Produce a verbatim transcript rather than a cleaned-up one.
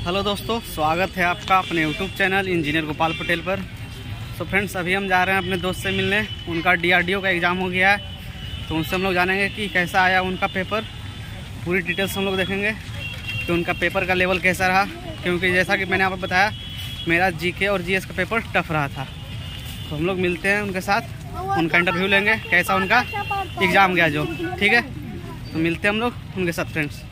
Hello दोस्तों, स्वागत है आपका अपने YouTube channel engineer Gopal Patel पर। तो फ्रेंड्स, अभी हम जा रहे हैं अपने दोस्त से मिलने। उनका डीआरडीओ का एग्ज़ाम हो गया है, तो उनसे हम लोग जानेंगे कि कैसा आया उनका पेपर। पूरी डिटेल्स हम लोग देखेंगे कि उनका पेपर का लेवल कैसा रहा, क्योंकि जैसा कि मैंने आपको बताया मेरा जीके और जीएस का पेपर टफ रहा था। तो हम लोग मिलते हैं उनके साथ, उनका इंटरव्यू लेंगे कैसा उनका एग्ज़ाम गया जो। ठीक है, तो मिलते हैं हम लोग उनके साथ फ्रेंड्स।